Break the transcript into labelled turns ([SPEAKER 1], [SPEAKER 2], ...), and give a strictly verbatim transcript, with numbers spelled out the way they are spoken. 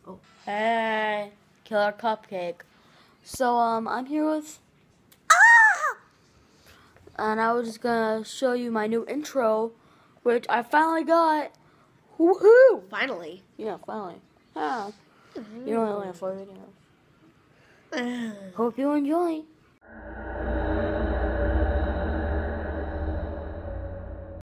[SPEAKER 1] Oh.
[SPEAKER 2] Hey, Killer Cupcake. So, um, I'm here with... Ah! And I was just gonna show you my new intro, which I finally got. Woohoo!
[SPEAKER 1] Finally.
[SPEAKER 2] Yeah, finally. Yeah. You know, I only have four videos. Hope you enjoy.